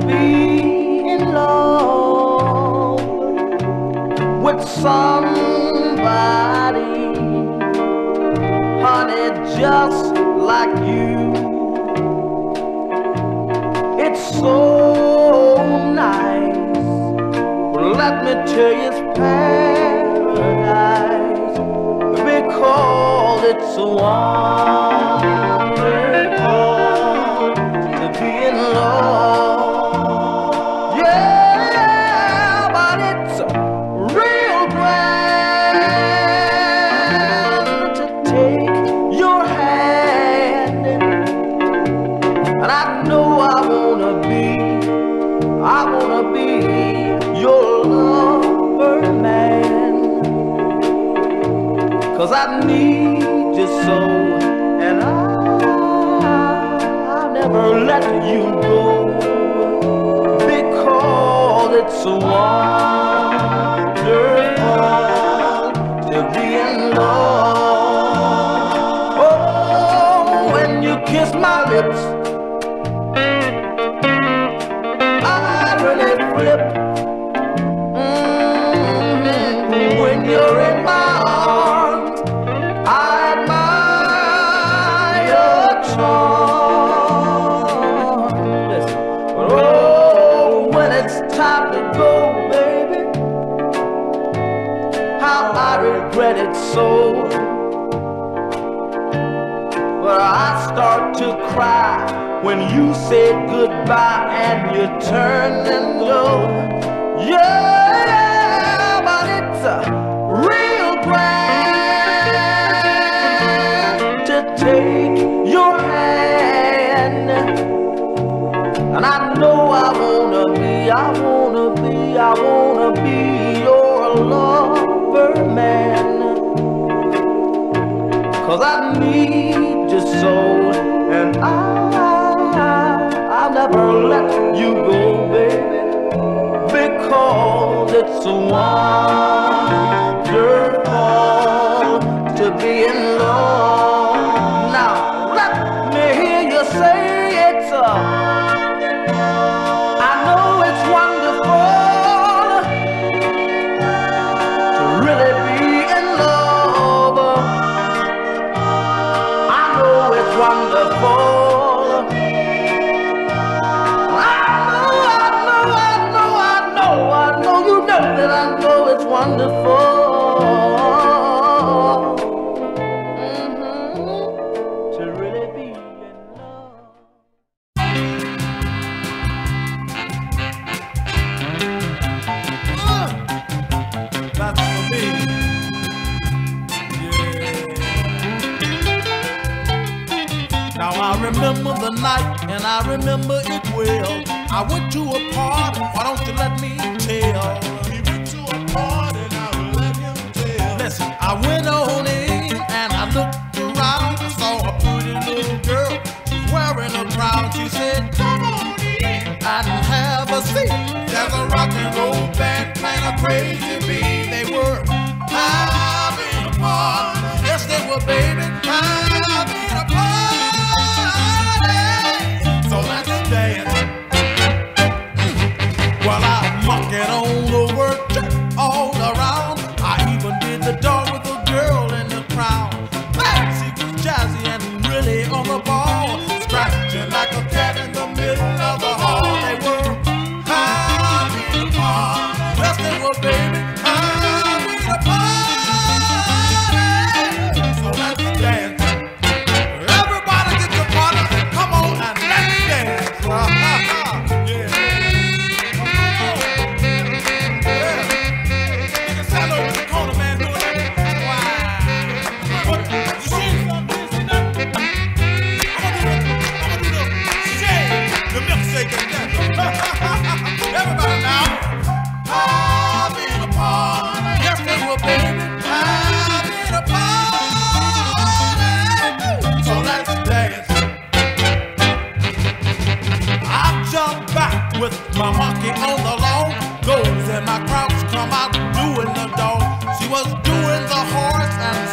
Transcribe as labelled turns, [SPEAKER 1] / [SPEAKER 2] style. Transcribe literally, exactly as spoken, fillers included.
[SPEAKER 1] be in love with somebody, honey, just like you. It's so nice. Well, let me tell you, it's paradise, because it's so wonderful to be in love. Yeah, but it's real grand to take your hand, and I know I wanna be, I wanna be your lover man, 'cause I need you so, and I, I'll never let you go, because it's so wonderful to be in love. Oh, when you kiss my lips, I really flip. Mm-hmm. When you're in my arms, I admire your charm. Listen. But oh, when it's time to go, baby, how I regret it so. But I start to cry when you said goodbye and you turned and go. Yeah, but it's a real grand to take your hand, and I know I wanna be, I wanna be, I wanna be your lover man, 'cause I need you so, and I, I'll never let you go, baby, because it's so wonderful to be in love. Now let me hear you say it's a, I know it's wonderful to really be in love. I know it's wonderful. That I know it's wonderful, mm-hmm, to really be in love. Uh, that's for me. Yeah. Now I remember the night, and I remember it well. I went to a party, why don't you let me tell? Listen, I went on in and I looked around. I saw a pretty little girl, she's wearing a crown. She said, come on in and have a seat. There's a rock and roll band playing a crazy beat. They were having a party. Yes, they were, baby, having a party. So let's dance. Well, I'm walking on over all around. I even did the dog with the girl in the crowd. Man, she was jazzy and really on the ball, scratching like a cat in the middle of the hall. They were having a party. Yes, they were, baby, having a party. So let's dance. Everybody get your partner, come on and let's dance. Yeah. Everybody now, having a party. Yes, they were, baby, having a party. So let's dance. I jump back with my monkey on the lawn. Goes and my crouch come out doing the dog. She was doing the horse and